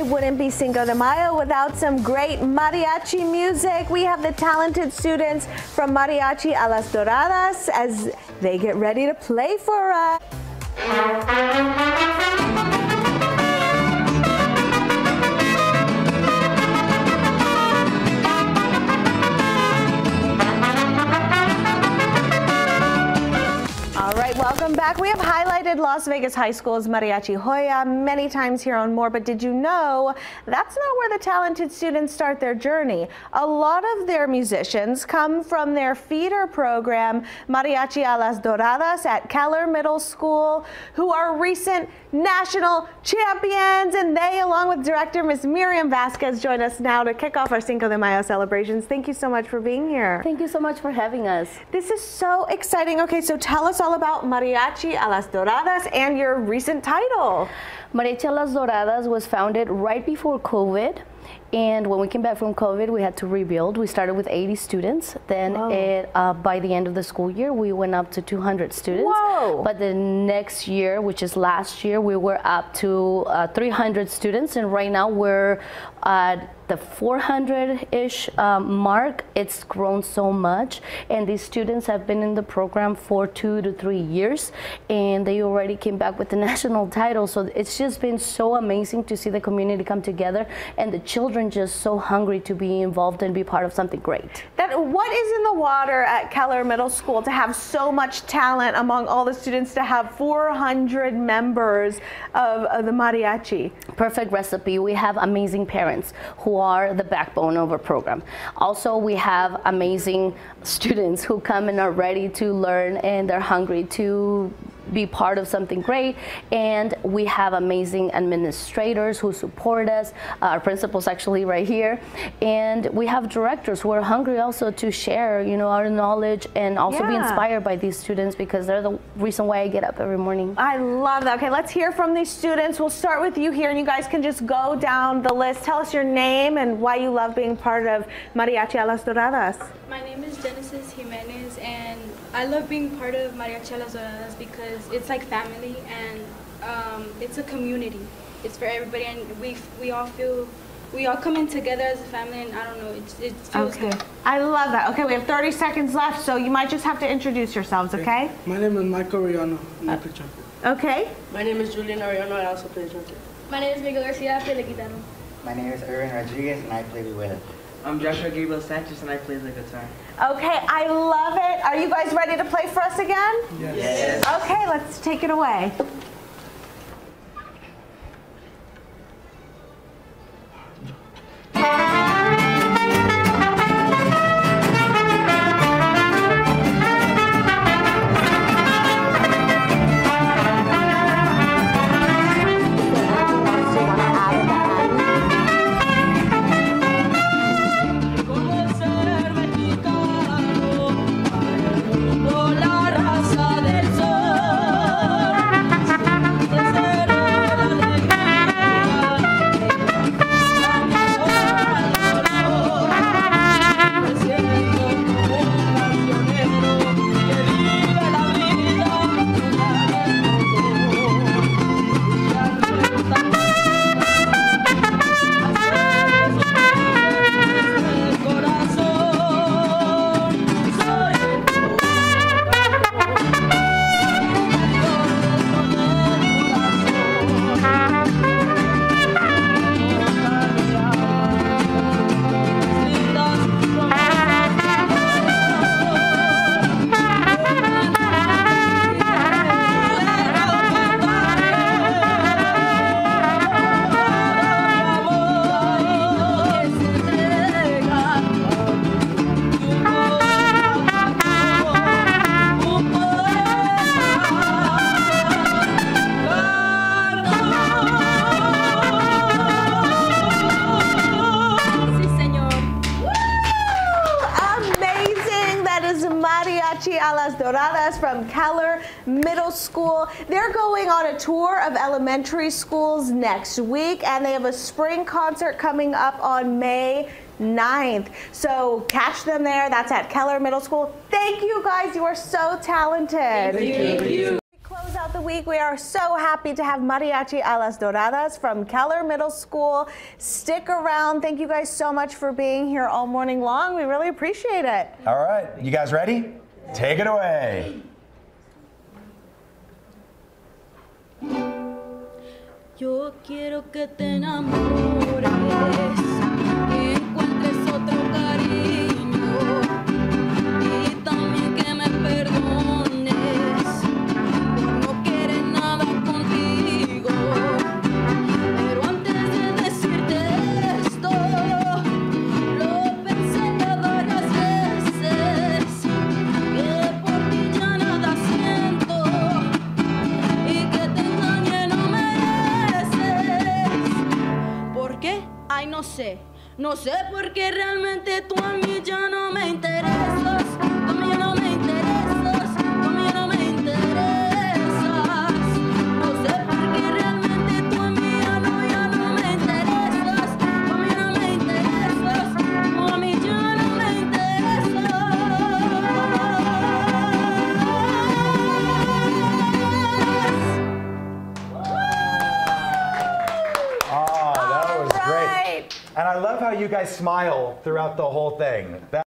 wouldn't be Cinco de Mayo without some great mariachi music. We have the talented students from Mariachi a las Doradas as they get ready to play for us. Welcome back. We have highlighted Las Vegas High School's Mariachi Joya many times here on More, but did you know that's not where the talented students start their journey? A lot of their musicians come from their feeder program, Mariachi a las Doradas at Keller Middle School, who are recent national champions, and they, along with director Ms. Miriam Vasquez, join us now to kick off our Cinco de Mayo celebrations. Thank you so much for being here. Thank you so much for having us. This is so exciting. Okay, so tell us all about Mariachi a las Doradas and your recent title. Mariachi a las Doradas was founded right before COVID. And when we came back from COVID, we had to rebuild. We started with 80 students. Then by the end of the school year, we went up to 200 students. Whoa. But the next year, which is last year, we were up to 300 students. And right now we're at the 400-ish mark. It's grown so much. And these students have been in the program for 2 to 3 years. And they already came back with the national title. So it's just been so amazing to see the community come together and the children just so hungry to be involved and be part of something great. What is in the water at Keller Middle School to have so much talent among all the students, to have 400 members of the mariachi? Perfect recipe. We have amazing parents who are the backbone of our program. Also, we have amazing students who come and are ready to learn, and they're hungry to be part of something great. And we have amazing administrators who support us. Our principal's actually right here. And we have directors who are hungry also to share, you know, our knowledge and also be inspired by these students, because they're the reason why I get up every morning. I love that. Okay, let's hear from these students. We'll start with you here, and you guys can just go down the list. Tell us your name and why you love being part of Mariachi a las Doradas. My name is Genesis Jimenez, and I love being part of Mariachi a las Doradas because it's like family, and it's a community. It's for everybody, and we all come in together as a family, and I don't know, it feels good. I love that. Okay, we have 30 seconds left, so you might just have to introduce yourselves, okay? My name is Michael Riano, and I play trumpet. Okay. My name is Julian Ariano, I also play trumpet. My name is Miguel Garcia, I play the guitar. My name is Erwin Rodriguez, and I play the vihuela. I'm Joshua Gabriel Sanchez, and I play the guitar. Okay, I love it. Are you guys ready to play for us again? Yes. Okay, let's take it away. Mariachi a las Doradas from Keller Middle School. They're going on a tour of elementary schools next week, and they have a spring concert coming up on May 9th. So catch them there. That's at Keller Middle School. Thank you guys. You are so talented. Thank you. Close out the week. We are so happy to have Mariachi a las Doradas from Keller Middle School. Stick around. Thank you guys so much for being here all morning long. We really appreciate it. All right, you guys ready? Take it away. Yo quiero que te enamores, que encuentres otro cariño y también que me perdones por no querer nada contigo. Pero antes de decirte esto, lo pensé ya varias veces, que por ti ya nada siento y que te engañé no ¿por qué? Ay, no sé. No sé por qué realmente tú a mí ya no me interesas. Tú a mí ya no me interesas. Tú a mí ya no me interesas. No sé por qué realmente tú a mí ya no me interesas. Tú a mí ya no me interesas. Tú a mí ya no me interesas. Oh, that was great. And I love how you guys smile throughout the whole thing.